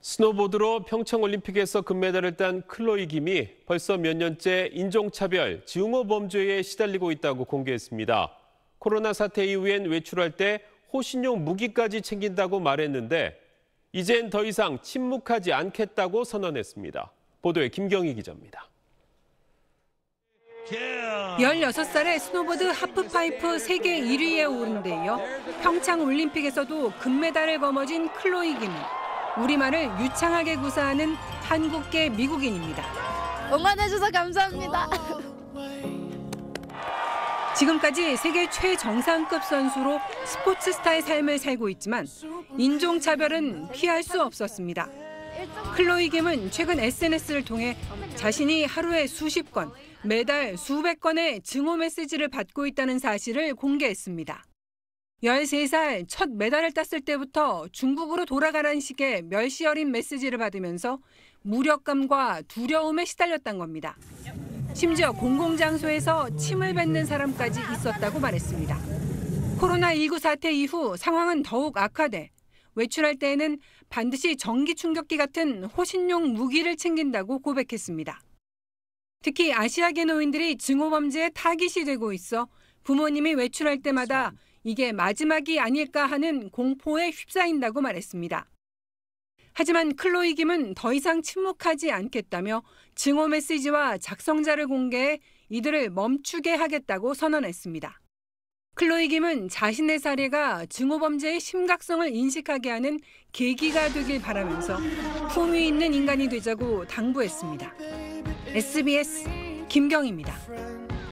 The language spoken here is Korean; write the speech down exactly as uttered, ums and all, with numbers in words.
스노보드로 평창올림픽에서 금메달을 딴 클로이 김이 벌써 몇 년째 인종차별, 증오범죄에 시달리고 있다고 공개했습니다. 코로나 사태 이후엔 외출할 때 호신용 무기까지 챙긴다고 말했는데 이젠 더 이상 침묵하지 않겠다고 선언했습니다. 보도에 김경희 기자입니다. 열여섯 살에 스노보드 하프파이프 세계 일 위에 오른 데 이어 평창올림픽에서도 금메달을 거머쥔 클로이 김은 우리말을 유창하게 구사하는 한국계 미국인입니다. 응원해주셔서 감사합니다. 지금까지 세계 최정상급 선수로 스포츠 스타의 삶을 살고 있지만 인종차별은 피할 수 없었습니다. 클로이 김은 최근 에스엔에스를 통해 자신이 하루에 수십 건, 매달 수백 건의 증오 메시지를 받고 있다는 사실을 공개했습니다. 열세 살 첫 메달을 땄을 때부터 중국으로 돌아가라는 식의 멸시 어린 메시지를 받으면서 무력감과 두려움에 시달렸던 겁니다. 심지어 공공장소에서 침을 뱉는 사람까지 있었다고 말했습니다. 코로나십구 사태 이후 상황은 더욱 악화돼 외출할 때에는 반드시 전기 충격기 같은 호신용 무기를 챙긴다고 고백했습니다. 특히 아시아계 노인들이 증오범죄에 타깃이 되고 있어 부모님이 외출할 때마다 이게 마지막이 아닐까 하는 공포에 휩싸인다고 말했습니다. 하지만 클로이 김은 더 이상 침묵하지 않겠다며 증오 메시지와 작성자를 공개해 이들을 멈추게 하겠다고 선언했습니다. 클로이 김은 자신의 사례가 증오범죄의 심각성을 인식하게 하는 계기가 되길 바라면서 품위 있는 인간이 되자고 당부했습니다. 에스비에스 김경희입니다.